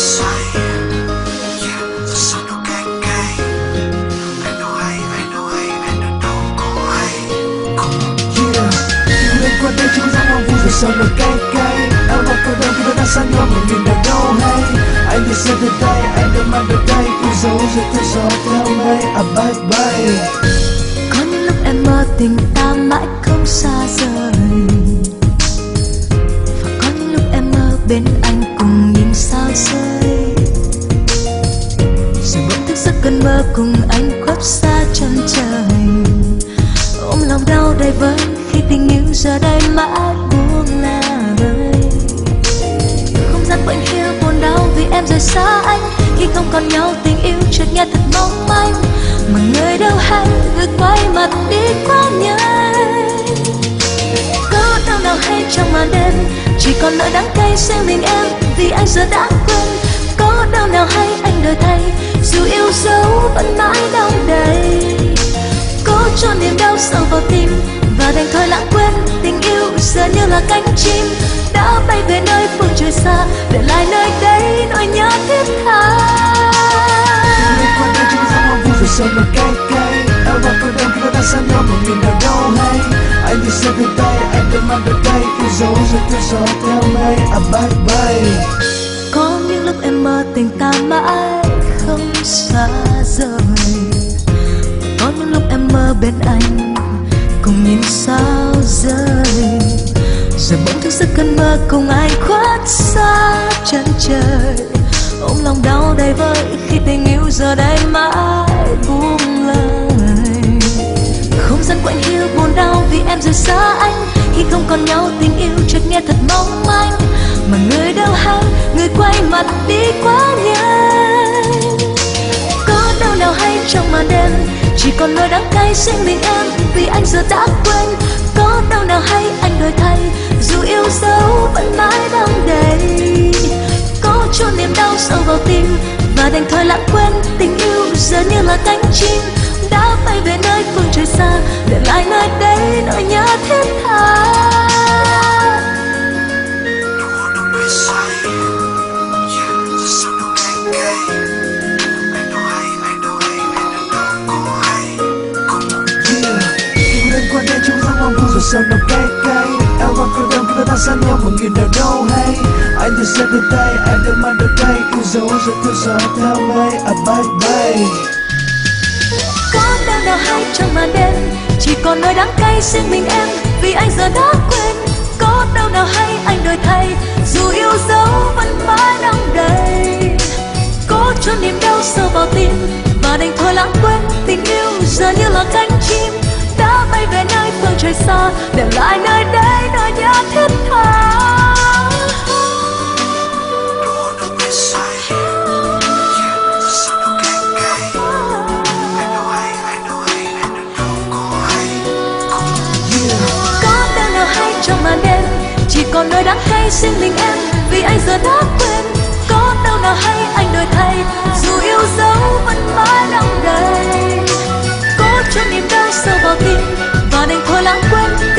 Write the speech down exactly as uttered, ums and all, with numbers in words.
Qua đây chúng ta mong vui rồi sao nó cay cay. Em và cô đơn khi đã xa nhau mà nhìn ở đâu hay. Anh thì sẽ từ tay, anh đã mang được tay. Cứ giấu rồi cứ gió theo mây, à bye bye. Có những lúc em mơ tình ta mãi không xa rời, và có những lúc em mơ bên anh cùng nhìn sao rơi. Rồi bỗng thức giấc cơn mơ cùng anh khuất xa chân trời, ôm lòng đau đầy vơi khi tình yêu giờ đây mãi buông lời. Không gian quạnh hiu buồn đau vì em rời xa anh. Khi không còn nhau tình yêu chợt nghe thật mong manh, mà người đâu hay người quay mặt đi quá nhanh. Có đau nào hay trong màn đêm chỉ còn nỗi đắng cay riêng mình em vì anh giờ đã quên. Có đau nào hay anh đổi thay dù yêu dấu vẫn mãi đau đầy. Cố cho niềm đau sâu vào tim và đành thôi lãng quên. Tình yêu giờ như là cánh chim đã bay về nơi phương trời xa, để lại nơi đây nỗi nhớ thiết tha. Qua đây chúng ta mong vui rồi sao nó cay cay. Em và cô đơn khi đã xa nhau mà nhìn ở đâu hay. Anh thì sẽ từ tay, anh đã mang được tay. Cứ giấu rồi cứ gió theo mây, à bye bye. Có những lúc em mơ tình ta mãi không xa rời, có những lúc em mơ bên anh cùng nhìn sao rơi. Rồi bỗng thức giấc cơn mơ cùng ai khuất xa chân trời, ôm lòng đau đầy vơi khi tình yêu giờ đây mãi buông lời. Không gian quạnh hiu buồn đau vì em rời xa anh. Khi không còn nhau tình yêu chợt nghe thật mong manh, mà người đâu hay người quay mặt đi quá nhanh. Có đau nào hay trong màn đêm chỉ còn nỗi đắng cay riêng mình em vì anh giờ đã quên. Có đau nào hay anh đổi thay dù yêu dấu vẫn mãi đau đầy. Có cho niềm đau sâu vào tim và đành thôi lãng quên. Tình yêu giờ như là cánh chim đã bay về nơi phương trời xa, để lại nơi đây nỗi nhớ thiết tha. Qua đây chúng ta mong vui rồi sao nó cay cay. Em và cô đơn khi đã xa nhau mà nhìn ở đâu hay. Anh thì sẽ từ tay, anh đã mang được tay. Cứ giấu rồi cứ gió theo mây, à bye bye. Có đau nào hay trong màn đêm chỉ còn nỗi đắng cay riêng mình em vì anh giờ đã quên. Có đau nào hay anh đổi thay dù yêu dấu vẫn mãi đau đầy. Cố cho niềm đau sâu vào tim và đành thôi lãng quên. Tình yêu giờ như là cánh chim đã bay về nơi phương trời xa, để lại nơi đây nỗi nhớ thiết tha. Có đau nào hay trong màn đêm chỉ còn nỗi đắng cay riêng mình em vì anh giờ đã quên. Có đau nào hay anh đổi thay dù yêu dấu vẫn mãi đau đầy. Cố cho niềm đau sâu vào tim và đành thôi lãng quên.